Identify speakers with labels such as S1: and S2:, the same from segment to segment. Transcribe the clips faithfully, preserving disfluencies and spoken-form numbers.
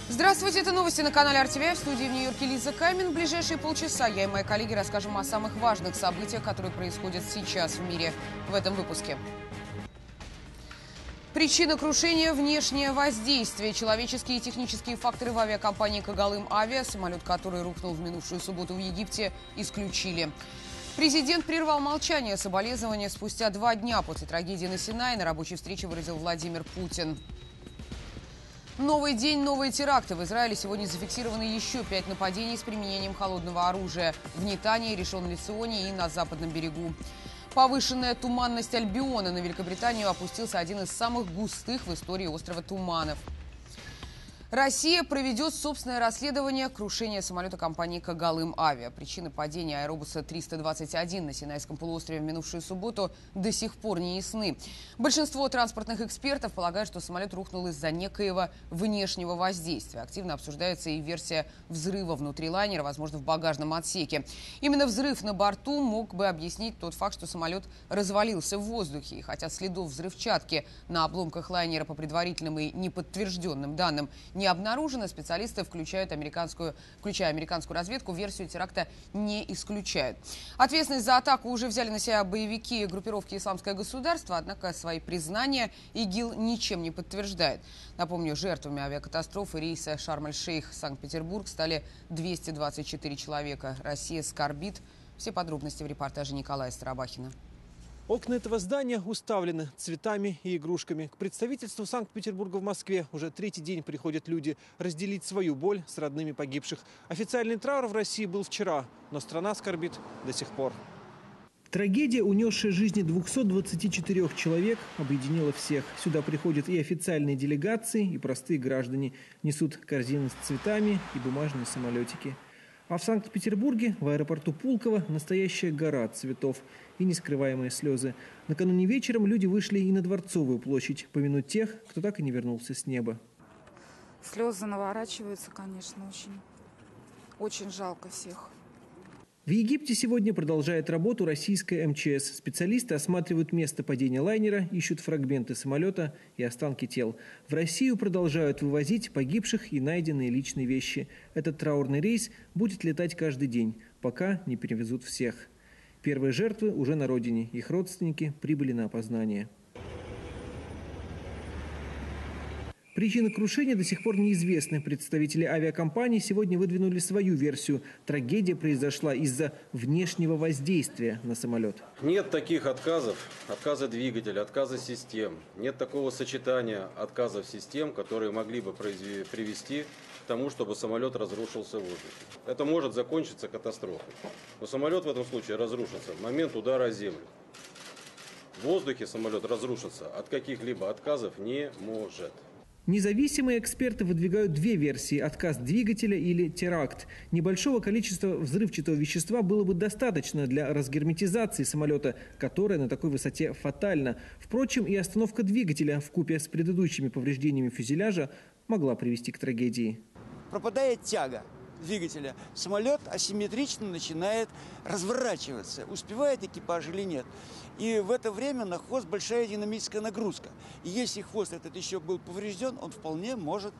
S1: Здравствуйте, это новости на канале эр ти ви. В студии в Нью-Йорке Лиза Камин. В ближайшие полчаса я и мои коллеги расскажем о самых важных событиях, которые происходят сейчас в мире в этом выпуске. Причина крушения – внешнее воздействие. Человеческие и технические факторы в авиакомпании «Когалым Авиа», самолет, который рухнул в минувшую субботу в Египте, исключили. Президент прервал молчание соболезнования спустя два дня после трагедии на Синае. На рабочей встрече выразил Владимир Путин. Новый день, новые теракты. В Израиле сегодня зафиксированы еще пять нападений с применением холодного оружия. В Нетании, Ришон-Ле-Ционе и на Западном берегу. Повышенная туманность Альбиона. На Великобританию опустился один из самых густых в истории острова туманов. Россия проведет собственное расследование крушения самолета компании «Когалым Авиа». Причины падения аэробуса триста двадцать один на Синайском полуострове в минувшую субботу до сих пор не ясны. Большинство транспортных экспертов полагают, что самолет рухнул из-за некоего внешнего воздействия. Активно обсуждается и версия взрыва внутри лайнера, возможно, в багажном отсеке. Именно взрыв на борту мог бы объяснить тот факт, что самолет развалился в воздухе. И хотя следов взрывчатки на обломках лайнера по предварительным и неподтвержденным данным не обнаружено, специалисты, включают американскую, включая американскую разведку, версию теракта не исключают. Ответственность за атаку уже взяли на себя боевики группировки «Исламское государство», однако свои признания ИГИЛ ничем не подтверждает. Напомню, жертвами авиакатастрофы рейса Шарм-эль-Шейх Санкт-Петербург стали двести двадцать четыре человека. Россия скорбит. Все подробности в репортаже Николая Старобахина.
S2: Окна этого здания уставлены цветами и игрушками. К представительству Санкт-Петербурга в Москве уже третий день приходят люди разделить свою боль с родными погибших. Официальный траур в России был вчера, но страна скорбит до сих пор. Трагедия, унесшая жизни двухсот двадцати четырёх человек, объединила всех. Сюда приходят и официальные делегации, и простые граждане. Несут корзины с цветами и бумажные самолетики. А в Санкт-Петербурге, в аэропорту Пулково, настоящая гора цветов и нескрываемые слезы. Накануне вечером люди вышли и на Дворцовую площадь, помянуть тех, кто так и не вернулся с неба.
S3: Слезы наворачиваются, конечно, очень, очень жалко всех.
S2: В Египте сегодня продолжает работу российская эм че эс. Специалисты осматривают место падения лайнера, ищут фрагменты самолета и останки тел. В Россию продолжают вывозить погибших и найденные личные вещи. Этот траурный рейс будет летать каждый день, пока не перевезут всех. Первые жертвы уже на родине. Их родственники прибыли на опознание. Причины крушения до сих пор неизвестны. Представители авиакомпании сегодня выдвинули свою версию. Трагедия произошла из-за внешнего воздействия на самолет.
S4: Нет таких отказов, отказа двигателя, отказа систем. Нет такого сочетания отказов систем, которые могли бы привести к тому, чтобы самолет разрушился в воздухе. Это может закончиться катастрофой. Но самолет в этом случае разрушится в момент удара о землю. В воздухе самолет разрушится от каких-либо отказов не может.
S2: Независимые эксперты выдвигают две версии – отказ двигателя или теракт. Небольшого количества взрывчатого вещества было бы достаточно для разгерметизации самолета, которая на такой высоте фатальна. Впрочем, и остановка двигателя вкупе с предыдущими повреждениями фюзеляжа могла привести к трагедии.
S5: Пропадает тяга двигателя. Самолет асимметрично начинает разворачиваться. Успевает экипаж или нет. И в это время на хвост большая динамическая нагрузка. И если хвост этот еще был поврежден, он вполне может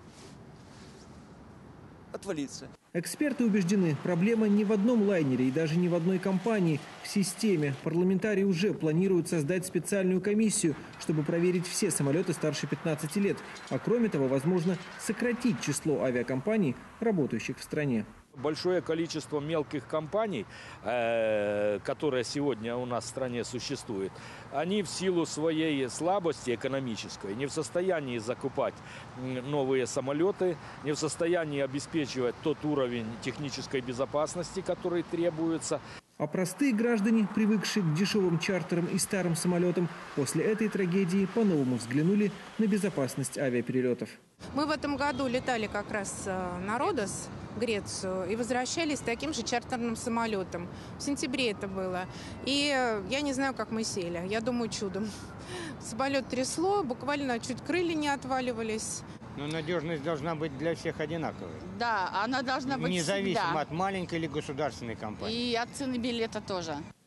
S5: отвалиться.
S2: Эксперты убеждены, проблема не в одном лайнере и даже не в одной компании. В системе. Парламентарии уже планируют создать специальную комиссию, чтобы проверить все самолеты старше пятнадцати лет. А кроме того, возможно, сократить число авиакомпаний, работающих в стране.
S6: Большое количество мелких компаний, э, которые сегодня у нас в стране существуют, они в силу своей слабости экономической не в состоянии закупать новые самолеты, не в состоянии обеспечивать тот уровень технической безопасности, который требуется.
S2: А простые граждане, привыкшие к дешевым чартерам и старым самолетам, после этой трагедии по-новому взглянули на безопасность авиаперелетов.
S7: Мы в этом году летали как раз на Родос, Грецию, и возвращались таким же чартерным самолетом. В сентябре это было. И я не знаю, как мы сели. Я думаю, чудом. Самолет трясло, буквально чуть крылья не отваливались.
S8: Но надежность должна быть для всех одинаковой.
S9: Да, она должна быть
S8: независимо
S9: всегда.
S8: От маленькой или государственной компании.
S9: И от цены билета тоже.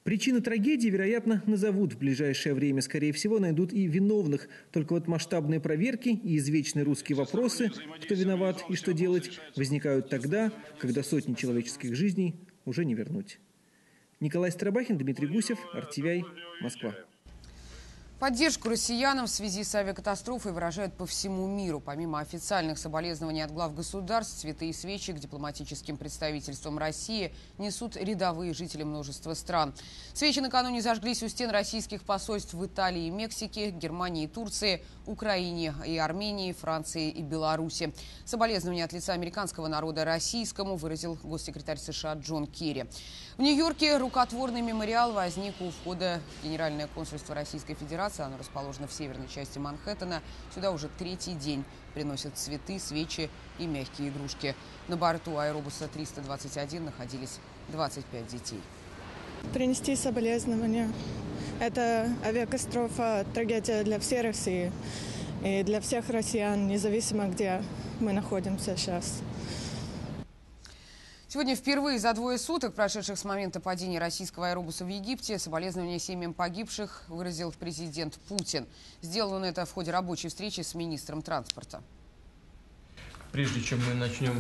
S2: Причины трагедии, вероятно, назовут в ближайшее время. Скорее всего, найдут и виновных. Только вот масштабные проверки и извечные русские вопросы, кто виноват и что делать, возникают тогда, когда сотни человеческих жизней уже не вернуть. Николай Старобахин, Дмитрий Гусев, эр ти ви ай, Москва.
S1: Поддержку россиянам в связи с авиакатастрофой выражают по всему миру. Помимо официальных соболезнований от глав государств, цветы и свечи к дипломатическим представительствам России несут рядовые жители множества стран. Свечи накануне зажглись у стен российских посольств в Италии и Мексике, Германии и Турции, Украине и Армении, Франции и Беларуси. Соболезнования от лица американского народа российскому выразил госсекретарь США Джон Керри. В Нью-Йорке рукотворный мемориал возник у входа в Генеральное консульство Российской Федерации. Оно расположено в северной части Манхэттена. Сюда уже третий день приносят цветы, свечи и мягкие игрушки. На борту аэробуса триста двадцать один находились двадцать пять детей.
S9: Принести соболезнования. Это авиакатастрофа, трагедия для всей России и для всех россиян, независимо где мы находимся сейчас.
S1: Сегодня впервые за двое суток, прошедших с момента падения российского аэробуса в Египте, соболезнования семьям погибших выразил президент Путин. Сделал он это в ходе рабочей встречи с министром транспорта.
S10: Прежде чем мы начнем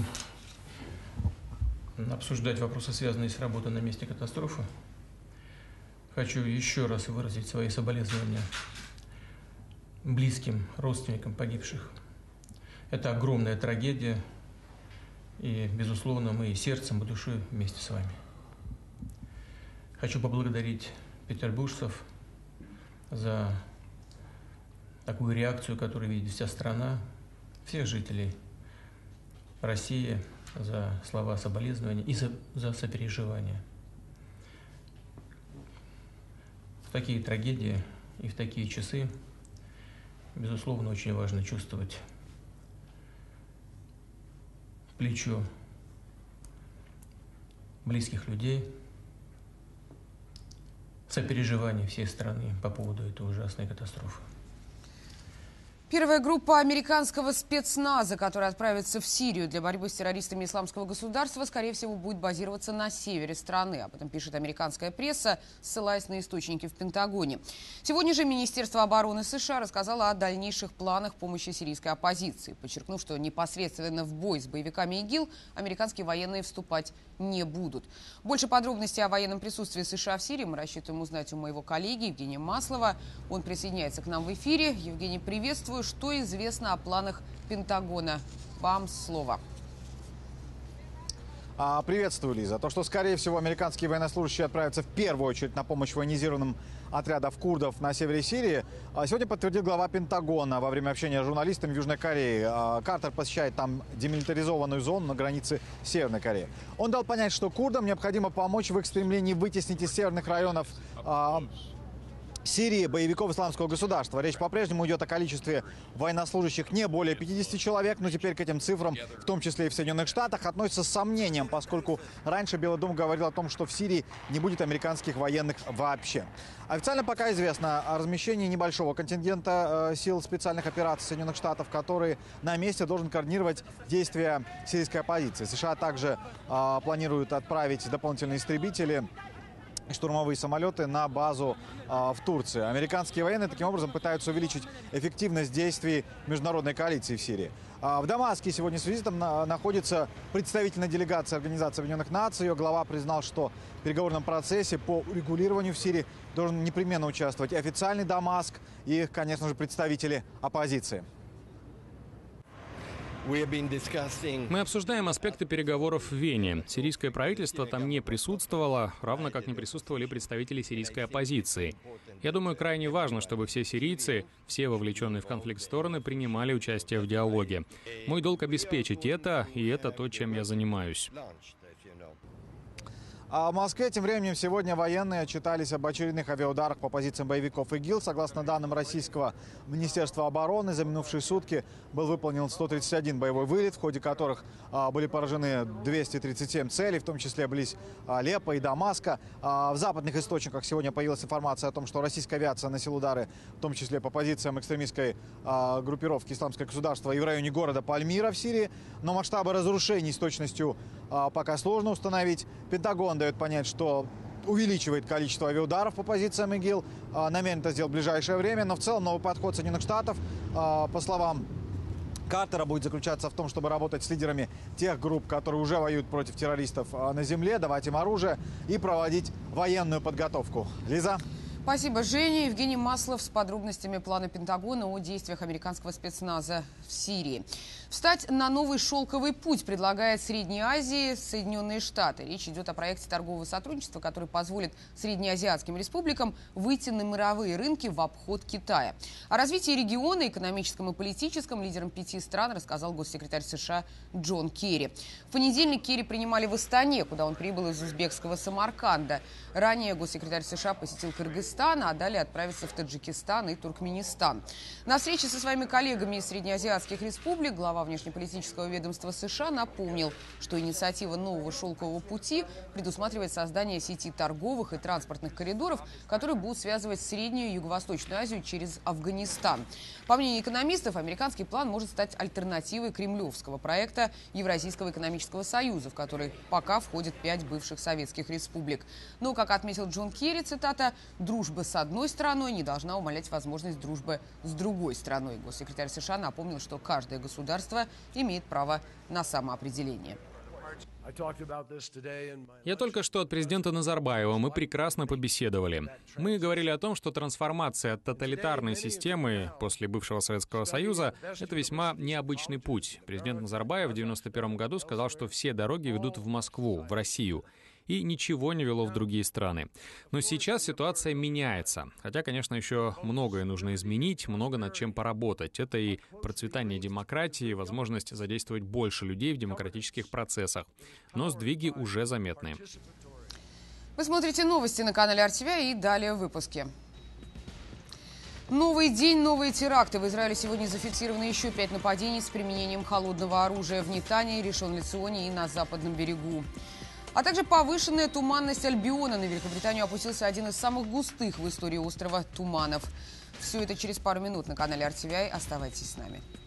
S10: обсуждать вопросы, связанные с работой на месте катастрофы, хочу еще раз выразить свои соболезнования близким родственникам погибших. Это огромная трагедия. И, безусловно, мы и сердцем, и душой вместе с вами. Хочу поблагодарить петербуржцев за такую реакцию, которую видит вся страна, всех жителей России, за слова соболезнования и за, за сопереживание. В такие трагедии и в такие часы, безусловно, очень важно чувствовать плечо близких людей, сопереживание всей страны по поводу этой ужасной катастрофы.
S1: Первая группа американского спецназа, которая отправится в Сирию для борьбы с террористами исламского государства, скорее всего, будет базироваться на севере страны. Об этом пишет американская пресса, ссылаясь на источники в Пентагоне. Сегодня же Министерство обороны США рассказало о дальнейших планах помощи сирийской оппозиции, подчеркнув, что непосредственно в бой с боевиками ИГИЛ американские военные вступать не будут. Больше подробностей о военном присутствии США в Сирии мы рассчитываем узнать у моего коллеги Евгения Маслова. Он присоединяется к нам в эфире. Евгений, приветствую. Что известно о планах Пентагона? Вам слово.
S11: Приветствую, Лиза. То, что, скорее всего, американские военнослужащие отправятся в первую очередь на помощь военизированным отрядам курдов на севере Сирии, сегодня подтвердил глава Пентагона во время общения с журналистами в Южной Корее. Картер посещает там демилитаризованную зону на границе с Северной Кореей. Он дал понять, что курдам необходимо помочь в их стремлении вытеснить из северных районов Сирии боевиков исламского государства. Речь по-прежнему идет о количестве военнослужащих не более пятидесяти человек, но теперь к этим цифрам, в том числе и в Соединенных Штатах, относятся с сомнением, поскольку раньше Белый дом говорил о том, что в Сирии не будет американских военных вообще. Официально пока известно о размещении небольшого контингента сил специальных операций Соединенных Штатов, который на месте должен координировать действия сирийской оппозиции. США также э, планируют отправить дополнительные истребители, штурмовые самолеты на базу э, в Турции. Американские военные таким образом пытаются увеличить эффективность действий международной коалиции в Сирии. А в Дамаске сегодня с визитом на, находится представительная делегация Организации Объединенных Наций. Ее глава признал, что в переговорном процессе по урегулированию в Сирии должен непременно участвовать и официальный Дамаск, и, конечно же, представители оппозиции.
S12: Мы обсуждаем аспекты переговоров в Вене. Сирийское правительство там не присутствовало, равно как не присутствовали представители сирийской оппозиции. Я думаю, крайне важно, чтобы все сирийцы, все вовлеченные в конфликт стороны, принимали участие в диалоге. Мой долг обеспечить это, и это то, чем я занимаюсь.
S11: А в Москве тем временем сегодня военные отчитались об очередных авиаударах по позициям боевиков ИГИЛ. Согласно данным российского Министерства обороны, за минувшие сутки был выполнен сто тридцать один боевой вылет, в ходе которых а, были поражены двести тридцать семь целей, в том числе близ а, Алеппо и Дамаска. А, в западных источниках сегодня появилась информация о том, что российская авиация наносила удары, в том числе по позициям экстремистской а, группировки «Исламское государство» и в районе города Пальмира в Сирии. Но масштабы разрушений с точностью а, пока сложно установить. Пентагон дает понять, что увеличивает количество авиаударов по позициям ИГИЛ. Намерен это сделать в ближайшее время. Но в целом новый подход Соединенных Штатов, по словам Картера, будет заключаться в том, чтобы работать с лидерами тех групп, которые уже воюют против террористов на земле, давать им оружие и проводить военную подготовку. Лиза?
S1: Спасибо, Женя. Евгений Маслов с подробностями плана Пентагона о действиях американского спецназа в Сирии. Встать на новый шелковый путь предлагает Средней Азии Соединенные Штаты. Речь идет о проекте торгового сотрудничества, который позволит среднеазиатским республикам выйти на мировые рынки в обход Китая. О развитии региона, экономическом и политическом, лидерам пяти стран рассказал госсекретарь США Джон Керри. В понедельник Керри принимали в Астане, куда он прибыл из узбекского Самарканда. Ранее госсекретарь США посетил Кыргызстан, а далее отправится в Таджикистан и Туркменистан. На встрече со своими коллегами из среднеазиатских республик глава внешнеполитического ведомства США напомнил, что инициатива нового шелкового пути предусматривает создание сети торговых и транспортных коридоров, которые будут связывать Среднюю и Юго-Восточную Азию через Афганистан. По мнению экономистов, американский план может стать альтернативой кремлевского проекта Евразийского экономического союза, в который пока входят пять бывших советских республик. Но, как отметил Джон Керри, цитата, «дружба с одной страной не должна умалять возможность дружбы с другой страной». Госсекретарь США напомнил, что каждое государство имеет право на самоопределение.
S12: Я только что от президента Назарбаева. Мы прекрасно побеседовали. Мы говорили о том, что трансформация от тоталитарной системы после бывшего Советского Союза — это весьма необычный путь. Президент Назарбаев в девяносто первом году сказал, что все дороги ведут в Москву, в Россию. И ничего не вело в другие страны. Но сейчас ситуация меняется. Хотя, конечно, еще многое нужно изменить, много над чем поработать. Это и процветание демократии, возможность задействовать больше людей в демократических процессах. Но сдвиги уже заметны.
S1: Вы смотрите новости на канале эр ти ви и далее в выпуске. Новый день, новые теракты. В Израиле сегодня зафиксировано еще пять нападений с применением холодного оружия в Нетании, Ришон-ле-Ционе и на Западном берегу. А также повышенная туманность Альбиона. На Великобританию опустился один из самых густых в истории острова туманов. Все это через пару минут на канале эр ти ви. Оставайтесь с нами.